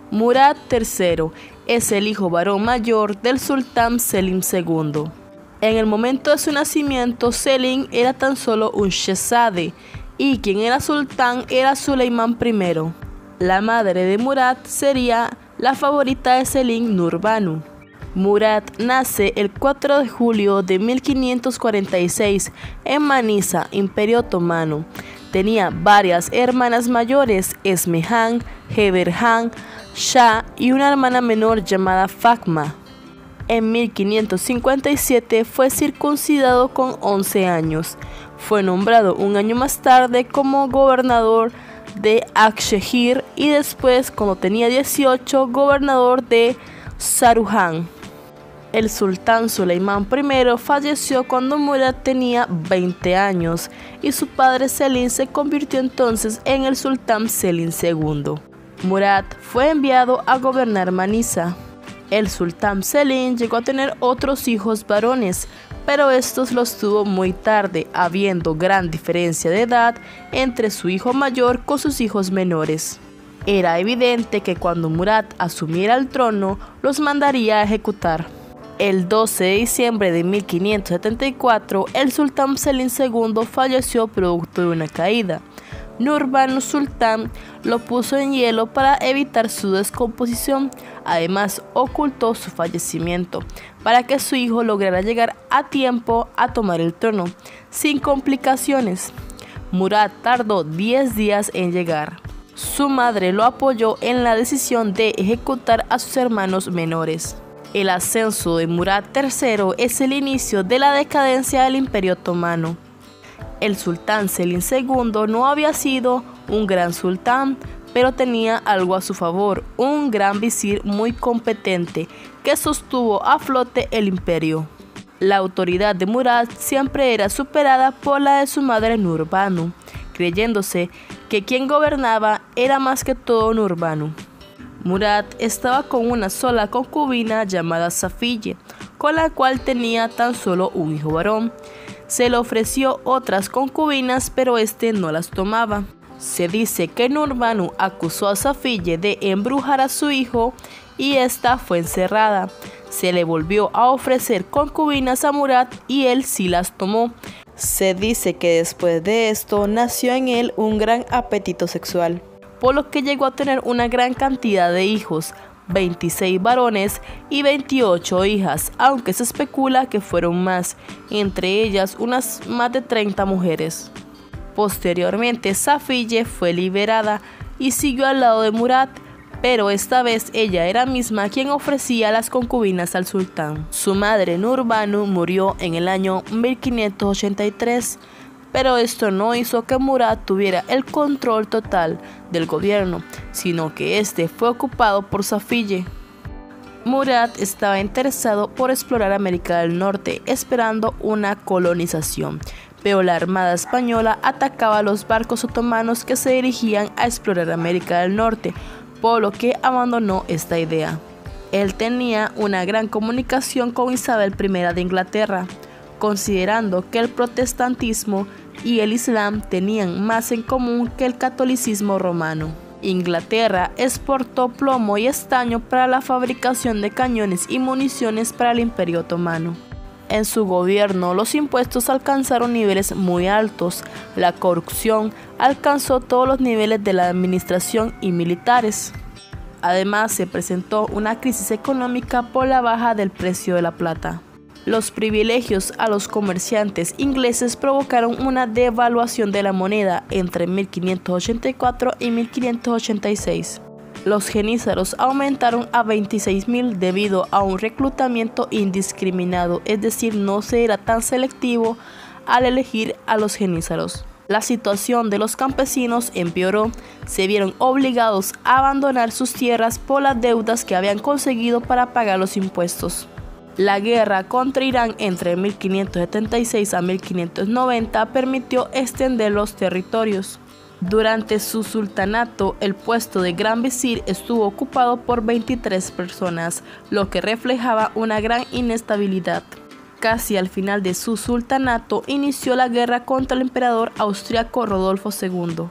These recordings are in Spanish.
Murad III es el hijo varón mayor del sultán Selim II. En el momento de su nacimiento, Selim era tan solo un shehzade y quien era sultán era Suleimán I. La madre de Murad sería la favorita de Selim, Nur Banu. Murad nace el 4 de julio de 1546 en Manisa, Imperio Otomano. Tenía varias hermanas mayores, Esmehan, Heberhan, Shah y una hermana menor llamada Fatma. En 1557 fue circuncidado con 11 años. Fue nombrado un año más tarde como gobernador de Akshehir y después, cuando tenía 18, gobernador de Saruhan. El sultán Suleimán I falleció cuando Murad tenía 20 años y su padre Selim se convirtió entonces en el sultán Selim II. Murad fue enviado a gobernar Manisa. El sultán Selim llegó a tener otros hijos varones, pero estos los tuvo muy tarde, habiendo gran diferencia de edad entre su hijo mayor con sus hijos menores. Era evidente que cuando Murad asumiera el trono, los mandaría a ejecutar. El 12 de diciembre de 1574, el sultán Selim II falleció producto de una caída. Nur Banu Sultán lo puso en hielo para evitar su descomposición. Además, ocultó su fallecimiento para que su hijo lograra llegar a tiempo a tomar el trono, sin complicaciones. Murad tardó 10 días en llegar. Su madre lo apoyó en la decisión de ejecutar a sus hermanos menores. El ascenso de Murad III es el inicio de la decadencia del Imperio Otomano. El sultán Selim II no había sido un gran sultán, pero tenía algo a su favor, un gran visir muy competente que sostuvo a flote el imperio. La autoridad de Murad siempre era superada por la de su madre Nur Banu, creyéndose que quien gobernaba era más que todo Nur Banu. Murad estaba con una sola concubina llamada Safiye, con la cual tenía tan solo un hijo varón. Se le ofreció otras concubinas, pero este no las tomaba. Se dice que Nur Banu acusó a Safiye de embrujar a su hijo y esta fue encerrada. Se le volvió a ofrecer concubinas a Murad y él sí las tomó. Se dice que después de esto nació en él un gran apetito sexual, por lo que llegó a tener una gran cantidad de hijos, 26 varones y 28 hijas, aunque se especula que fueron más, entre ellas unas más de 30 mujeres. Posteriormente, Safiye fue liberada y siguió al lado de Murad, pero esta vez ella era misma quien ofrecía las concubinas al sultán. Su madre Nur Banu murió en el año 1583, pero esto no hizo que Murad tuviera el control total del gobierno, sino que este fue ocupado por Safiye. Murad estaba interesado por explorar América del Norte, esperando una colonización, pero la armada española atacaba a los barcos otomanos que se dirigían a explorar América del Norte, por lo que abandonó esta idea. Él tenía una gran comunicación con Isabel I de Inglaterra, considerando que el protestantismo y el islam tenían más en común que el catolicismo romano. Inglaterra exportó plomo y estaño para la fabricación de cañones y municiones para el Imperio Otomano. En su gobierno, los impuestos alcanzaron niveles muy altos, la corrupción alcanzó todos los niveles de la administración y militares. Además, se presentó una crisis económica por la baja del precio de la plata. Los privilegios a los comerciantes ingleses provocaron una devaluación de la moneda entre 1584 y 1586. Los jenízaros aumentaron a 26.000 debido a un reclutamiento indiscriminado, es decir, no se era tan selectivo al elegir a los jenízaros. La situación de los campesinos empeoró, se vieron obligados a abandonar sus tierras por las deudas que habían conseguido para pagar los impuestos. La guerra contra Irán entre 1576 a 1590 permitió extender los territorios. Durante su sultanato, el puesto de gran visir estuvo ocupado por 23 personas, lo que reflejaba una gran inestabilidad. Casi al final de su sultanato, inició la guerra contra el emperador austriaco Rodolfo II.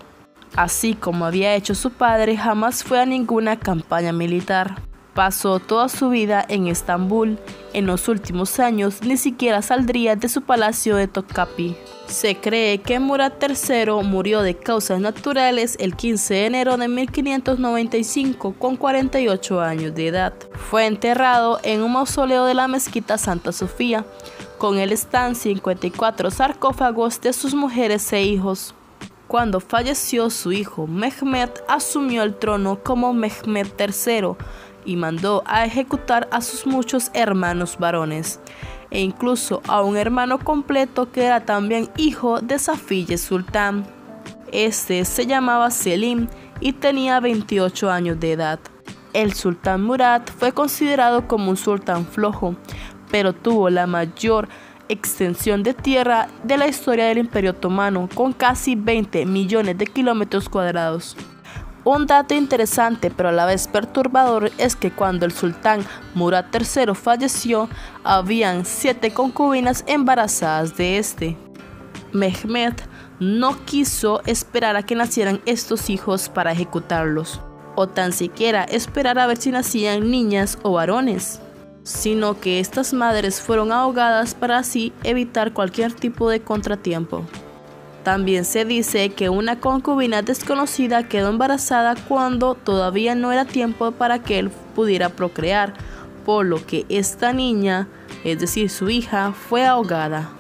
Así como había hecho su padre, jamás fue a ninguna campaña militar. Pasó toda su vida en Estambul. En los últimos años ni siquiera saldría de su palacio de Topkapi. Se cree que Murat III murió de causas naturales el 15 de enero de 1595 con 48 años de edad. Fue enterrado en un mausoleo de la mezquita Santa Sofía. Con él están 54 sarcófagos de sus mujeres e hijos. Cuando falleció su hijo Mehmet, asumió el trono como Mehmet III y mandó a ejecutar a sus muchos hermanos varones, e incluso a un hermano completo que era también hijo de Safiye Sultán. Este se llamaba Selim y tenía 28 años de edad. El sultán Murat fue considerado como un sultán flojo, pero tuvo la mayor extensión de tierra de la historia del Imperio Otomano, con casi 20 millones de kilómetros cuadrados. Un dato interesante pero a la vez perturbador es que cuando el sultán Murat III falleció, habían 7 concubinas embarazadas de este. Mehmet no quiso esperar a que nacieran estos hijos para ejecutarlos, o tan siquiera esperar a ver si nacían niñas o varones, sino que estas madres fueron ahogadas para así evitar cualquier tipo de contratiempo. También se dice que una concubina desconocida quedó embarazada cuando todavía no era tiempo para que él pudiera procrear, por lo que esta niña, es decir, su hija, fue ahogada.